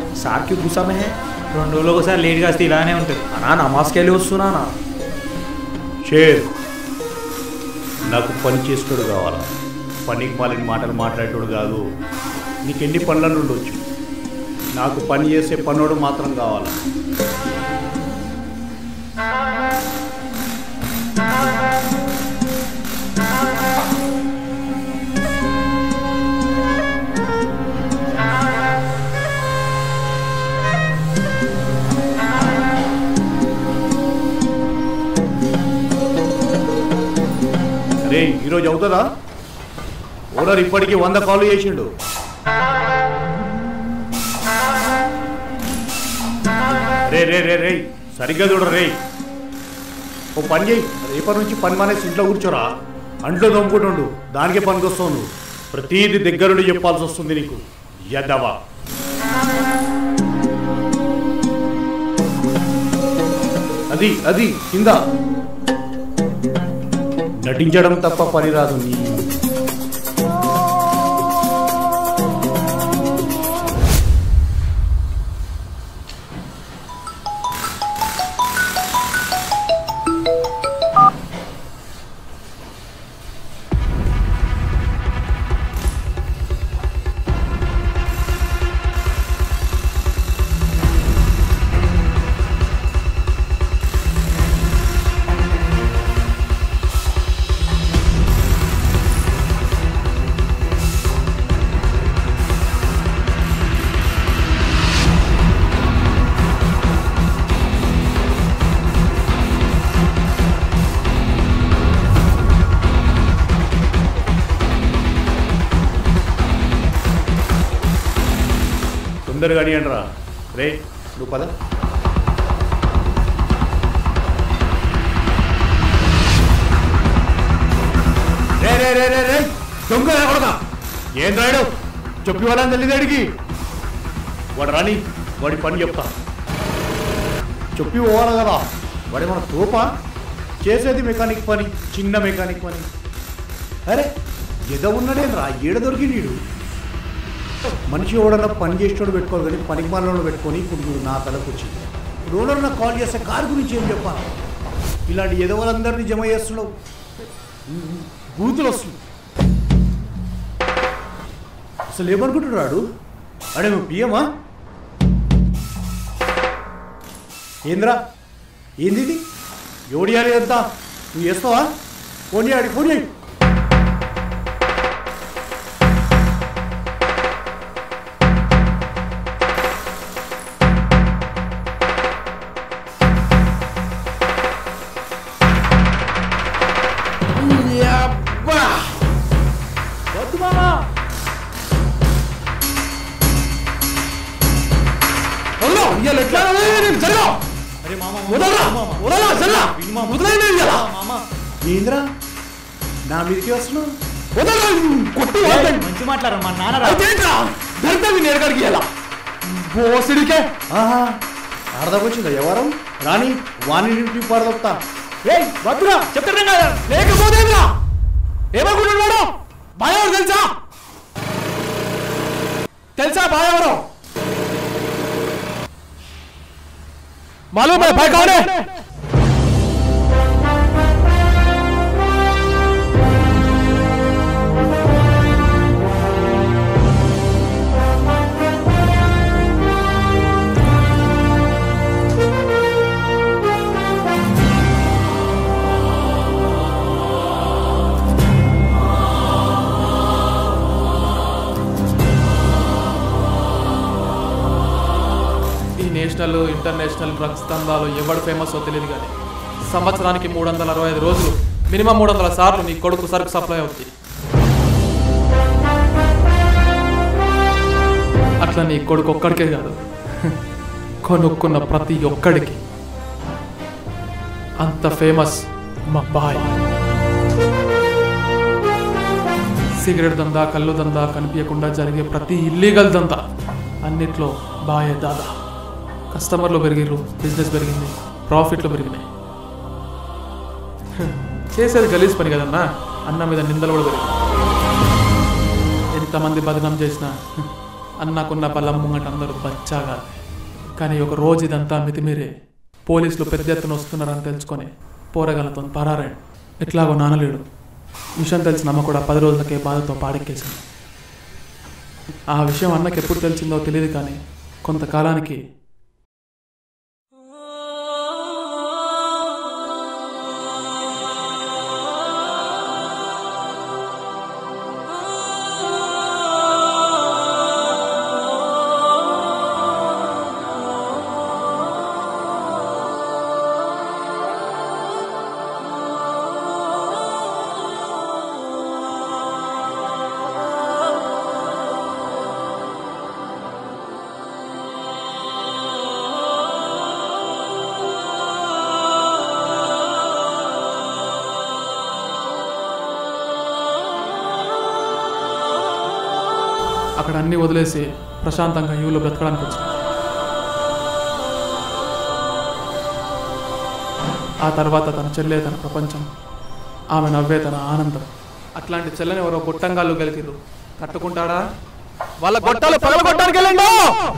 Sir క్యూ గుస్సా మే హై? 2 రోజులు ఒకసారి లేట్గా వస్తే ఇలానే ఉంటుంది అన్నా నమాజ్కి వెళ్ళి వస్తున్నానా? షేర్ నాకు పని చేసేటోడు కావాలా, పనికి మాలిన మాటలు మాట్లాడేటోడు కాదు. నీకు ఎన్ని పనులను ఉండొచ్చు, నాకు పని చేసే పనోడు మాత్రం కావాలా. రే ఈరోజు అవుతుందా? ఓనర్ ఇప్పటికీ 100 కాల్ చేసిండు. రే రే రే రే సరిగ్గా చూడ రే. ఓ పని చేయి, రేపటి నుంచి పని మానేసి ఇంట్లో కూర్చోరా. అంట్లో దమ్ముకుంటుండు, దానికే పనికి వస్తావు నువ్వు. ప్రతీది దగ్గరుండి చెప్పాల్సి వస్తుంది నీకు. యదవా అది అది కింద నటించడం తప్ప పని రాదు నీ. తొందరగా అడిగండి రా. రే నువ్వు పద. రే రే రే రే రే దొంగ కొడక ఏం రాయడు చెప్పి వాళ్ళని తెలియదు అడిగి. వాడు రాని వాడి పని చెప్తా. చెప్పి పోవాలి కదా, వాడి మన తోప చేసేది మెకానిక్ పని, చిన్న మెకానిక్ పని. అరే ఏదో ఉన్నాడేం రా, ఏడ దొరికి నీడు. మనిషి ఎవడన్నా పని చేసేటోడు పెట్టుకోవాలి కానీ పనికి మాలలో పెట్టుకొని ఇప్పుడు నా తలకు వచ్చింది. రోలర్ నాకు కాల్ చేస్తే కారు గురించి ఏం చెప్పాలి? ఇలాంటి ఎదవలందరినీ జమ చేస్తున్నావు, బూతులు వస్తుంది. అసలు ఏమనుకుంటున్నాడు? అడే నువ్వు పియమా ఏంద్రా? ఏంది ఇది? ఎవడియాలి అంతా నువ్వు చేస్తావా? ఫోన్ చేయాలి, ఫోన్ చేయి. ఏంద్రా నా మీదకి వస్తున్నావు? మంచి మాట్లాడరు మా నాన్న అర్థకొచ్చిందా ఎవరు రాని వాణి పడదొక్తా. వద్దురా చెప్తాను కదా, లేకపోతే ఏమనుకుంటున్నాడు? బాయవరు తెలుసా? తెలుసా బాయవరు? मालूम है भाई कौन है? నేషనల్ ఇంటర్నేషనల్ డ్రగ్స్ దందాలు ఎవడు ఫేమస్ తెలియదు కానీ సంవత్సరానికి 365 రోజులు మినిమం 300 సార్లు నీ కొడుకు సరుకు సప్లై అవుతుంది. అట్లా నీ కొడుకు ఒక్కడికే కాదు, కొనుక్కున్న ప్రతి ఒక్కడికి. అంత ఫేమస్ మా బాయ్. సిగరెట్ దందా, కళ్ళు దందా కనిపించకుండా జరిగే ప్రతి ఇల్లీగల్ దందా అన్నిట్లో బాయే దాదా. కస్టమర్లు పెరిగిర్రు, బిజినెస్ పెరిగింది, ప్రాఫిట్లు పెరిగినాయి. చేసేది గలీజ్ పని కదన్నా, అన్న మీద నిందలు కూడా పెరిగింది. ఎంతమంది బదనాం చేసినా అన్నకున్న బలం ముంగట అందరూ బచ్చాగా. కానీ ఒక రోజు ఇదంతా మితిమీరే పోలీసులు పెద్ద ఎత్తున వస్తున్నారని తెలుసుకొని పోరగాలతో పరారాడు. ఎట్లాగో నానలేడు. విషయం తెలిసిన అమ్మ కూడా 10 రోజులకే బాధతో పాడెక్కేసింది. ఆ విషయం అన్నకి ఎప్పుడు తెలిసిందో తెలియదు, కానీ కొంతకాలానికి అక్కడ అన్నీ వదిలేసి ప్రశాంతంగా యూలో బ్రతకడానికి వచ్చింది. ఆ తర్వాత తన చెల్లె తన ప్రపంచం, ఆమె నవ్వే తన ఆనందం. అట్లాంటి చెల్లెని ఎవరో గొట్టంగాళ్ళు గెలికిరు. తట్టుకుంటాడా? వాళ్ళ గొట్టాలు పగలగొట్టడానికి వెళ్ళండి.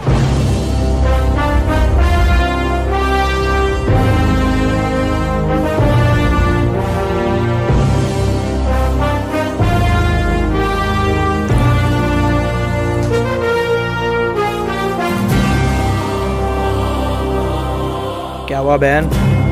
क्या हुआ बहन?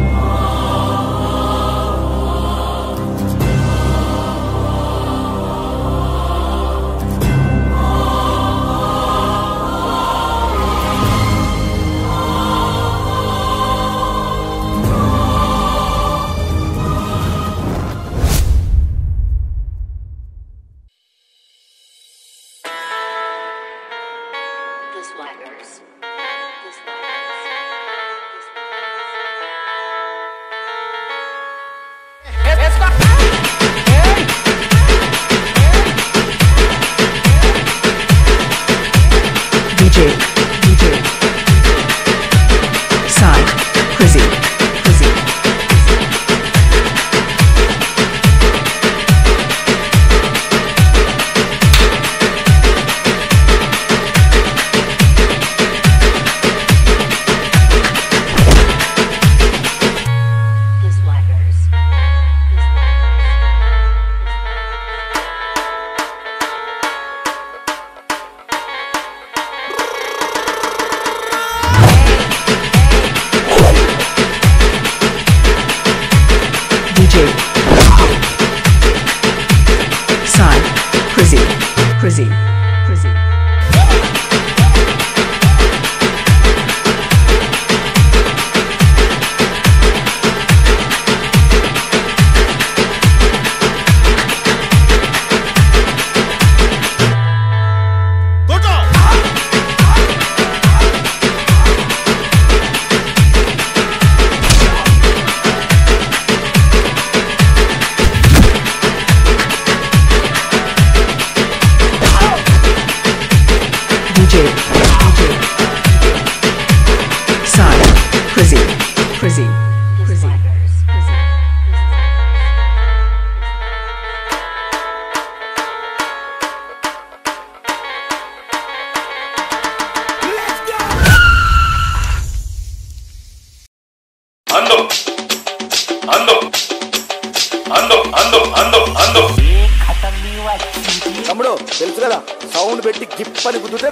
తమ్ముడు తెలుసు కదా, సౌండ్ పెట్టి గిప్పని గుద్దుతే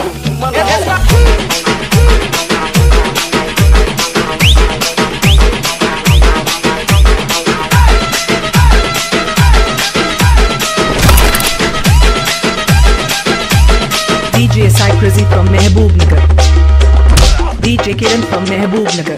DJ Sai Crazy from Mehboob Nagar. DJ Kiran from Mehboob Nagar.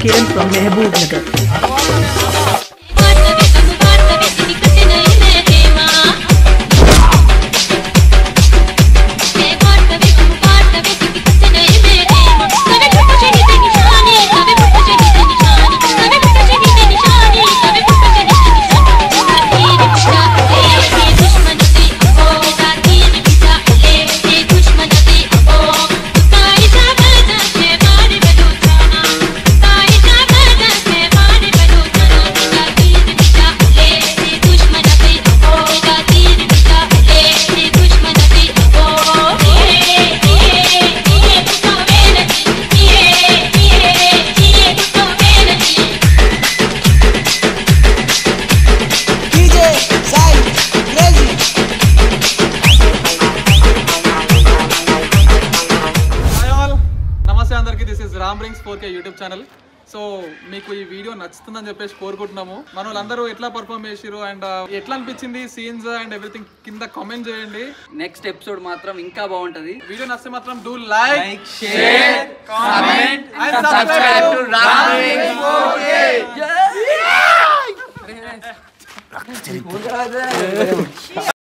Kiran from Mehboob Nagar. YouTube channel. So మీకు ఈ వీడియో నచ్చుతుందని చెప్పేసి కోరుకుంటున్నాము. మన వాళ్ళందరూ ఎట్లా పర్ఫామ్ చేసిరు అండ్ ఎట్లా అనిపించింది సీన్స్ అండ్ ఎవ్రీథింగ్ కింద కామెంట్ చేయండి. నెక్స్ట్ ఎపిసోడ్ మాత్రం ఇంకా బాగుంటది. వీడియో నచ్చితే మాత్రం do like, share, comment and subscribe to రావి.